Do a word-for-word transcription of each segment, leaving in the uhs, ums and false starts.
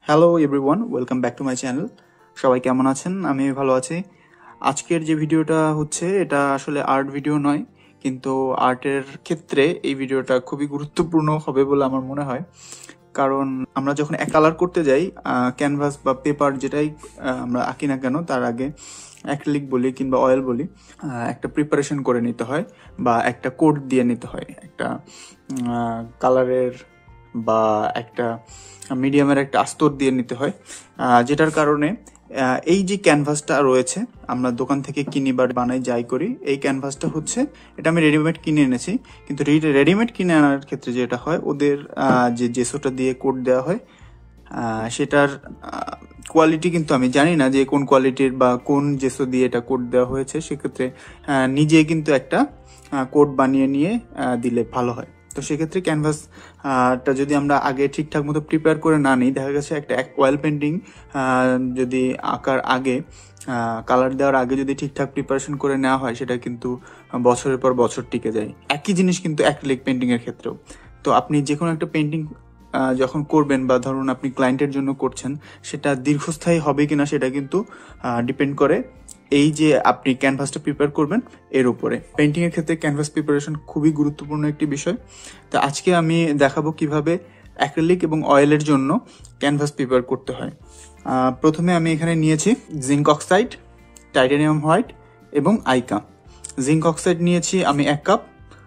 Hello everyone, welcome back to my channel. সবাই কেমন আছেন? আমি ভালো আছি। আজকের যে ভিডিওটা হচ্ছে এটা আসলে আর্ট ভিডিও নয়, কিন্তু আর্টের ক্ষেত্রে এই ভিডিওটা খুবই গুরুত্বপূর্ণ হবে বলে আমার মনে হয়। কারণ আমরা যখন এক কালার করতে যাই, ক্যানভাস বা পেপার যেটাই আহ, আমরা আঁকি না কেন, তার আগে অ্যাক্রিলিক বলি কিংবা অয়েল বলি, আহ, একটা প্রিপারেশন করে নিতে হয় বা একটা কোড দিয়ে নিতে হয়, একটা কালারের বা একটা মিডিয়ামের একটা আস্তর দিয়ে নিতে হয়, আহ, যেটার কারণে আহ, এই যে ক্যানভাসটা রয়েছে আমরা দোকান থেকে কিনি বা বানাই যাই করি, এই ক্যানভাসটা হচ্ছে এটা আমি রেডিমেড কিনে এনেছি। কিন্তু রেডিমেড কিনে আনার ক্ষেত্রে যেটা হয়, ওদের আহ, যে জেসোটা দিয়ে কোড দেওয়া হয়, আহ, সেটার কোয়ালিটি কিন্তু আমি জানি না যে কোন কোয়ালিটির বা কোন জেসো দিয়ে এটা কোড দেওয়া হয়েছে। সেক্ষেত্রে আহ, নিজে কিন্তু একটা কোড বানিয়ে নিয়ে আহ, দিলে ভালো হয়। তো সেক্ষেত্রে ক্যানভাসটা যদি আমরা আগে ঠিকঠাক মতো প্রিপেয়ার করে না নিই, দেখা গেছে একটা অয়েল পেন্টিং যদি আঁকার আগে, কালার দেওয়ার আগে যদি ঠিকঠাক প্রিপারেশন করে নেওয়া হয়, সেটা কিন্তু বছরের পর বছর টিকে যায়। একই জিনিস কিন্তু অ্যাক্রিলিক পেন্টিং এর ক্ষেত্রেও। তো আপনি যে কোনো একটা পেন্টিং যখন করবেন বা ধরুন আপনি ক্লায়েন্টের জন্য করছেন, সেটা দীর্ঘস্থায়ী হবে কিনা সেটা কিন্তু ডিপেন্ড করে এই যে আপনি ক্যানভাসটা প্রিপেয়ার করবেন এর উপরে। পেন্টিং এর ক্ষেত্রে ক্যানভাস প্রিপারেশন খুবই গুরুত্বপূর্ণ একটি বিষয়। তো আজকে আমি দেখাবো কিভাবে অ্যাক্রিলিক এবং অয়েলের জন্য ক্যানভাস প্রিপেয়ার করতে হয়। প্রথমে আমি এখানে নিয়েছি জিঙ্ক অক্সাইড, টাইটানিয়াম হোয়াইট এবং আইকা। জিঙ্ক অক্সাইড নিয়েছি আমি এক কাপ,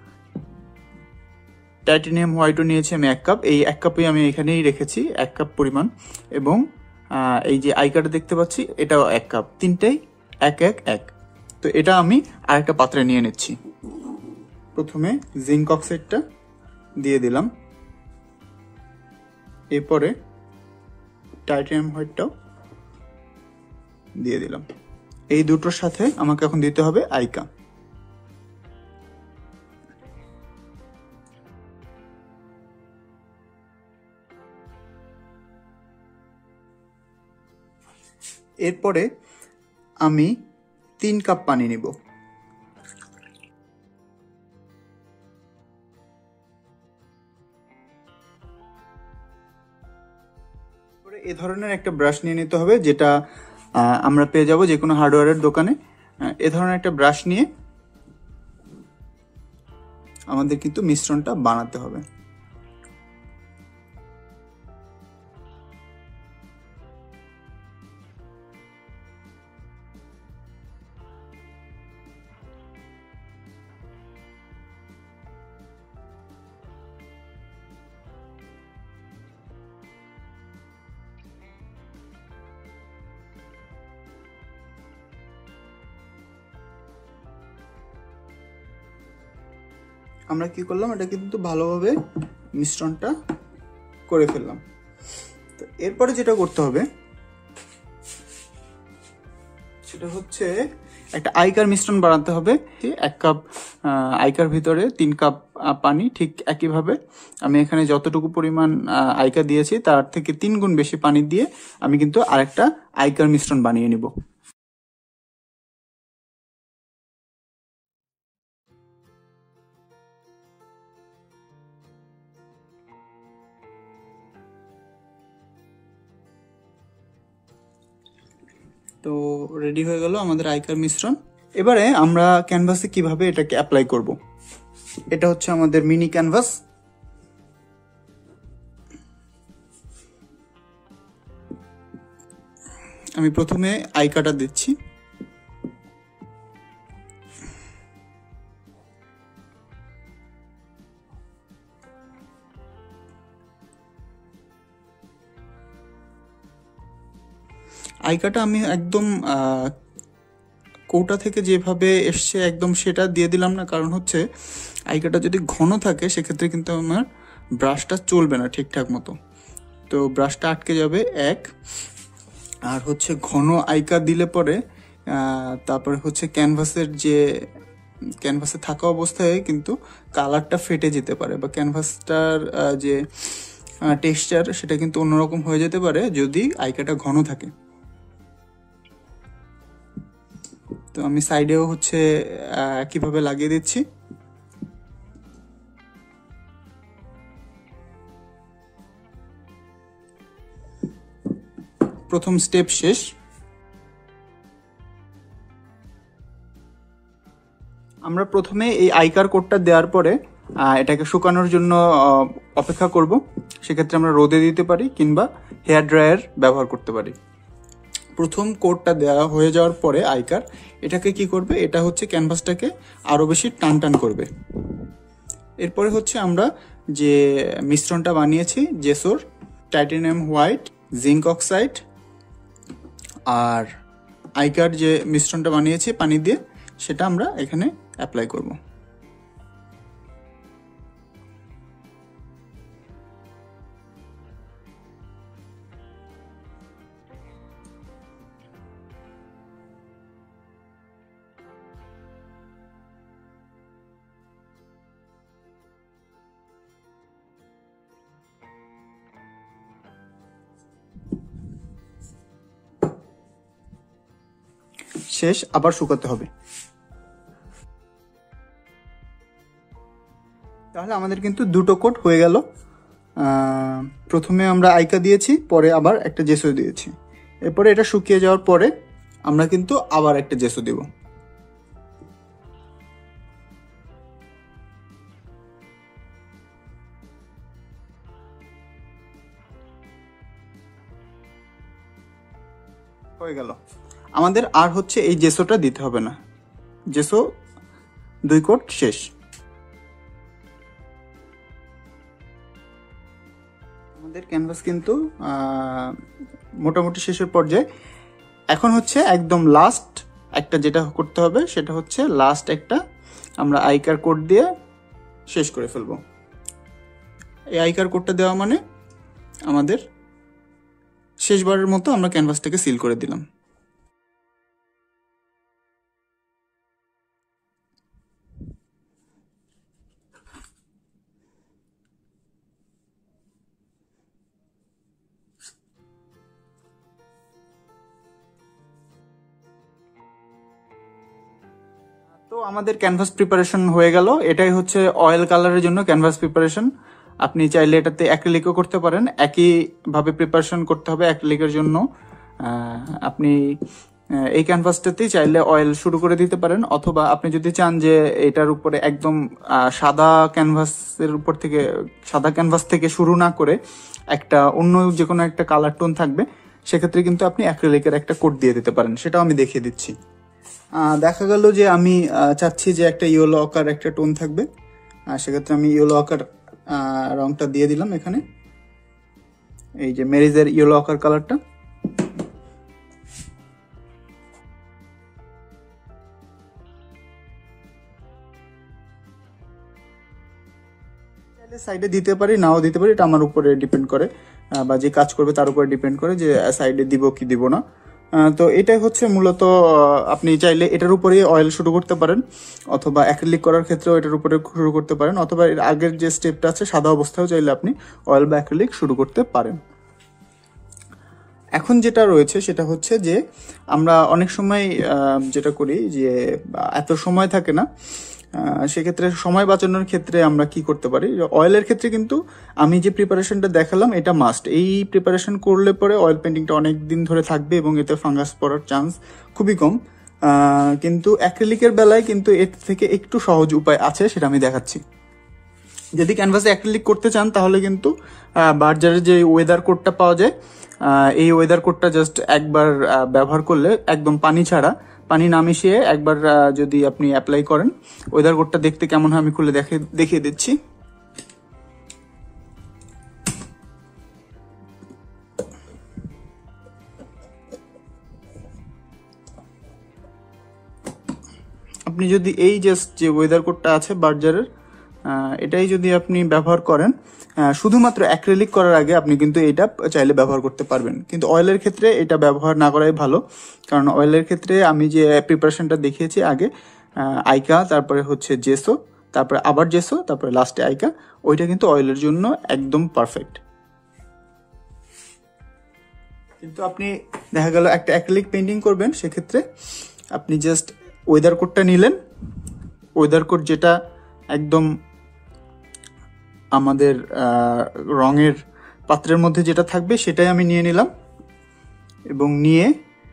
টাইটানিয়াম হোয়াইটও নিয়েছি আমি এক কাপ। এই এক কাপই আমি এখানেই রেখেছি, এক কাপ পরিমাণ। এবং এই যে আইকাটা দেখতে পাচ্ছি, এটাও এক কাপ। তিনটাই এক এক এক। তো এটা আমি আরেকটা পাত্রে নিয়ে নিচ্ছি। প্রথমে জিঙ্ক অক্সাইডটা দিয়ে দিলাম, এরপরে টাইটানিয়াম হোয়াইটটাও দিয়ে দিলাম। এই দুটোর সাথে আমাকে এখন দিতে হবে আইকা। এরপরে আমি তিন কাপ পানি নিব। এ ধরনের একটা ব্রাশ নিয়ে নিতে হবে, যেটা আমরা পেয়ে যাব যে কোনো হার্ডওয়্যারের দোকানে। এ ধরনের একটা ব্রাশ নিয়ে আমাদের কিন্তু মিশ্রণটা বানাতে হবে। আমরা কি করলাম, এটা কিন্তু ভালোভাবে মিশ্রণটা করে ফেললাম। তো এরপরে যেটা করতে হবে সেটা হচ্ছে একটা আইকার মিশ্রণ বানাতে হবে। এক কাপ আইকার ভিতরে তিন কাপ পানি, ঠিক একইভাবে আমি এখানে যতটুকু পরিমাণ আইকা দিয়েছি তার থেকে তিন গুণ বেশি পানি দিয়ে আমি কিন্তু আরেকটা আইকার মিশ্রণ বানিয়ে নিব। তো রেডি হয়ে গেল আমাদের আইকার মিশ্রণ। এবারে আমরা ক্যানভাসে কিভাবে এটাকে অ্যাপ্লাই করব। এটা হচ্ছে আমাদের মিনি ক্যানভাস। আমি প্রথমে আইকাটা দিচ্ছি। আইকাটা আমি একদম কৌটা থেকে যেভাবে এসছে একদম সেটা দিয়ে দিলাম না, কারণ হচ্ছে আইকাটা যদি ঘন থাকে সেক্ষেত্রে কিন্তু আমার ব্রাশটা চলবে না ঠিকঠাক মতো। তো ব্রাশটা আটকে যাবে এক। আর হচ্ছে ঘন আইকা দিলে পরে তারপরে হচ্ছে ক্যানভাসের যে ক্যানভাসে থাকা অবস্থায় কিন্তু কালারটা ফেটে যেতে পারে, বা ক্যানভাসটার যে টেক্সচার সেটা কিন্তু অন্যরকম হয়ে যেতে পারে যদি আইকাটা ঘন থাকে। তো আমি সাইডেও হচ্ছে কিভাবে লাগিয়ে দিচ্ছি। প্রথম স্টেপ শেষ। আমরা প্রথমে এই আইকার কোডটা দেওয়ার পরে এটাকে শুকানোর জন্য অপেক্ষা করব। সেক্ষেত্রে আমরা রোদে দিতে পারি কিংবা হেয়ার ড্রায়ার ব্যবহার করতে পারি। প্রথম কোডটা দেওয়া হয়ে যাওয়ার পরে আইকার এটাকে কি করবে, এটা হচ্ছে ক্যানভাসটাকে আরও বেশি টান টান করবে। এরপরে হচ্ছে আমরা যে মিশ্রণটা বানিয়েছি gesso, titanium white, zinc oxide আর আইকার যে মিশ্রণটা বানিয়েছি পানি দিয়ে, সেটা আমরা এখানে অ্যাপ্লাই করব। শেষ, আবার শুকাতে হবে। তাহলে আমাদের কিন্তু দুটো কোট হয়ে গেল। প্রথমে আমরা আইকা দিয়েছি, পরে আবার একটা জেসো দিয়েছি। এরপরে এটা শুকিয়ে যাওয়ার পরে আমরা কিন্তু আবার একটা জেসো দেব। হয়ে গেল। আমাদের আর হচ্ছে এই জেসোটা দিতে হবে না। জেসো দুই কোট শেষ। আমাদের ক্যানভাস কিন্তু মোটামুটি শেষের পর্যায়ে। এখন হচ্ছে একদম লাস্ট একটা যেটা করতে হবে, সেটা হচ্ছে লাস্ট একটা আমরা আইকার কোড দিয়ে শেষ করে ফেলবো। এই আইকার কোডটা দেওয়া মানে আমাদের শেষবারের মতো আমরা ক্যানভাসটাকে সিল করে দিলাম। তো আমাদের ক্যানভাস প্রিপারেশন হয়ে গেল। এটাই হচ্ছে অয়েল কালারের জন্য ক্যানভাস প্রিপারেশন। আপনি চাইলে এটাতে অ্যাক্রিলিকও করতে পারেন। একইভাবে প্রিপারেশন করতে হবে অ্যাক্রিলিকের জন্য। আপনি এই ক্যানভাসটাতেই চাইলে অয়েল শুরু করে দিতে পারেন, অথবা আপনি যদি চান যে এটার উপরে একদম সাদা ক্যানভাসের উপর থেকে সাদা ক্যানভাস থেকে শুরু না করে একটা অন্য যে কোনো একটা কালার টোন থাকবে, সেক্ষেত্রে কিন্তু আপনি অ্যাক্রিলিকের একটা কোট দিয়ে দিতে পারেন। সেটাও আমি দেখিয়ে দিচ্ছি। দেখা গেল যে আমি চাচ্ছি যে একটা ইয়েলো আকার একটা টোন থাকবে, সেক্ষেত্রে আমি ইয়েলো আকার রংটা দিয়ে দিলাম এখানে। এই যে মেরিজের ইয়েলো আকার কালারটা। সাইডে দিতে পারি, নাও দিতে পারি, এটা আমার উপরে ডিপেন্ড করে, বা যে কাজ করবে তার উপরে ডিপেন্ড করে যে সাইডে দিব কি দিব না। তো এটাই হচ্ছে মূলত, আপনি চাইলে এটার উপরে অয়েল শুরু করতে পারেন, অথবা অ্যাক্রিলিক করার ক্ষেত্রেও এটার উপরে শুরু করতে পারেন, অথবা এর আগের যে স্টেপটা আছে সাদা অবস্থায়ও চাইলে আপনি অয়েল বা অ্যাক্রিলিক শুরু করতে পারেন। এখন যেটা রয়েছে সেটা হচ্ছে যে আমরা অনেক সময় যেটা করি যে এত সময় থাকে না, সেক্ষেত্রে সময় বাঁচানোর ক্ষেত্রে আমরা কি করতে পারি। অয়েলের ক্ষেত্রে কিন্তু আমি যে প্রিপারেশনটা দেখালাম এটা মাস্ট। এই প্রিপারেশন করলে পরে অয়েল পেন্টিংটা অনেক দিন ধরে থাকবে এবং এতে ফাঙ্গাস পড়ার চান্স খুবই কম। কিন্তু অ্যাক্রিলিকের বেলায় কিন্তু এর থেকে একটু সহজ উপায় আছে, সেটা আমি দেখাচ্ছি। যদি ক্যানভাসে অ্যাক্রিলিক করতে চান তাহলে কিন্তু বার্জারের যে ওয়েদার কোডটা পাওয়া যায়, এই ওয়েদার কোডটা জাস্ট একবার ব্যবহার করলে একদম পানি ছাড়া, পানি না মিশিয়ে একবার যদি আপনি অ্যাপ্লাই করেন, ওয়েদার কোডটা দেখতে কেমন হয় আমি খুলে দেখে দেখিয়ে দিচ্ছি। আপনি যদি এই জাস্ট যে ওয়েদার কোডটা আছে বার্জারের, এটাই যদি আপনি ব্যবহার করেন, শুধুমাত্র অ্যাক্রিলিক করার আগে আপনি কিন্তু এটা চাইলে ব্যবহার করতে পারবেন। কিন্তু অয়েলের ক্ষেত্রে এটা ব্যবহার না করাই ভালো, কারণ অয়েলের ক্ষেত্রে আমি যে প্রিপারেশনটা দেখিয়েছি আগে, আইকা, তারপরে হচ্ছে জেসো, তারপরে আবার জেসো, তারপরে লাস্টে আইকা, ওইটা কিন্তু অয়েলের জন্য একদম পারফেক্ট। কিন্তু আপনি দেখা গেল একটা অ্যাক্রিলিক পেন্টিং করবেন, সেক্ষেত্রে আপনি জাস্ট ওয়েদার কোডটা নিলেন। ওয়েদার কোড যেটা একদম আমাদের রঙের পাত্রের মধ্যে যেটা থাকবে সেটাই আমি নিয়ে নিলাম। এবং নিয়ে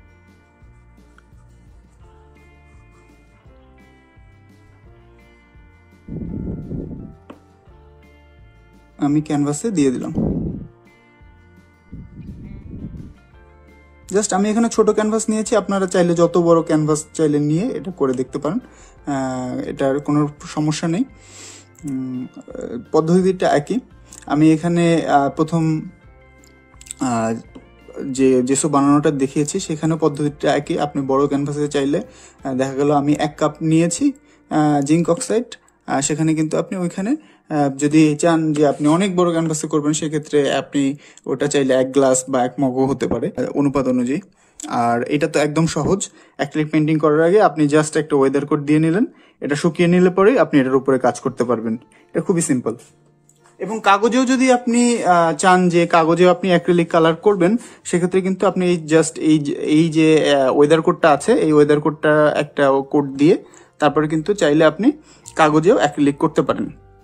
আমি ক্যানভাসে দিয়ে দিলাম। জাস্ট আমি এখানে ছোট ক্যানভাস নিয়েছি, আপনারা চাইলে যত বড় ক্যানভাস চাইলে নিয়ে এটা করে দেখতে পারেন, এটার কোনো সমস্যা নেই। পদ্ধতিটা একই। আমি এখানে প্রথম যে যেসব বানানোটা দেখিয়েছি সেখানে পদ্ধতিটা একই। আপনি বড় ক্যানভাসে চাইলে দেখা গেল আমি এক কাপ নিয়েছি জিঙ্ক অক্সাইড, সেখানে কিন্তু আপনি ওইখানে যদি চান যে আপনি অনেক বড় ক্যানভাসে করবেন সেক্ষেত্রে আপনি ওটা চাইলে এক গ্লাস বা এক মগও হতে পারে অনুপাত অনুযায়ী। আর এটা তো একদম সহজ। অ্যাক্রিলিক পেন্টিং করার আগে আপনি জাস্ট একটা ওয়েদার কোট দিয়ে নিলেন, এটা শুকিয়ে নিলে পরে আপনি এটার উপরে কাজ করতে পারবেন। এটা খুবই সিম্পল। এবং কাগজেও যদি আপনি চান যে কাগজেও আপনি অ্যাক্রিলিক কালার করবেন সেক্ষেত্রে কিন্তু আপনি জাস্ট এই এই যে ওয়েদার কোটটা আছে এই ওয়েদার কোটটা একটা কোট দিয়ে তারপরে কিন্তু চাইলে আপনি কাগজেও অ্যাক্রিলিক করতে পারেন।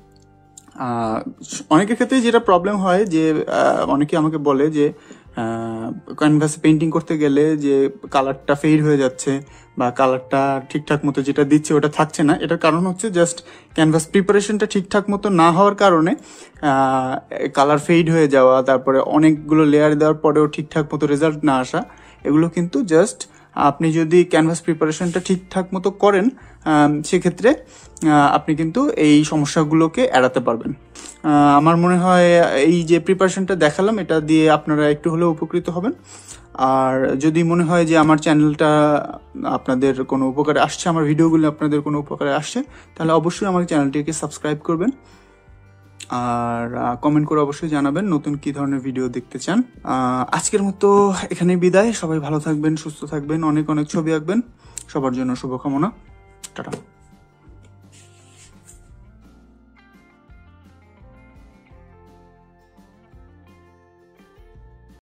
অনেকের ক্ষেত্রে যেটা প্রবলেম হয় যে অনেকে আমাকে বলে যে ক্যানভাসে পেন্টিং করতে গেলে যে কালারটা ফেড হয়ে যাচ্ছে বা কালারটা ঠিকঠাক মতো যেটা দিচ্ছে ওটা থাকছে না। এটার কারণ হচ্ছে জাস্ট ক্যানভাস প্রিপারেশনটা ঠিকঠাক মতো না হওয়ার কারণে কালার ফেড হয়ে যাওয়া, তারপরে অনেকগুলো লেয়ার দেওয়ার পরেও ঠিকঠাক মতো রেজাল্ট না আসা, এগুলো কিন্তু জাস্ট আপনি যদি ক্যানভাস প্রিপারেশনটা ঠিকঠাক মতো করেন সেক্ষেত্রে আপনি কিন্তু এই সমস্যাগুলোকে এড়াতে পারবেন। আমার মনে হয় এই যে প্রিপারেশনটা দেখালাম এটা দিয়ে আপনারা একটু হলেও উপকৃত হবেন। আর যদি মনে হয় যে আমার চ্যানেলটা আপনাদের কোনো উপকারে আসছে, আমার ভিডিওগুলো আপনাদের কোনো উপকারে আসছে, তাহলে অবশ্যই আমার চ্যানেলটিকে সাবস্ক্রাইব করবেন আর কমেন্ট করে অবশ্যই জানাবেন নতুন কি ধরনের ভিডিও দেখতে চান। আজকের মতো এখানেই বিদায়। সবাই ভালো থাকবেন, সুস্থ থাকবেন, অনেক অনেক ছবি আঁকবেন। সবার জন্য শুভকামনা। টাটা।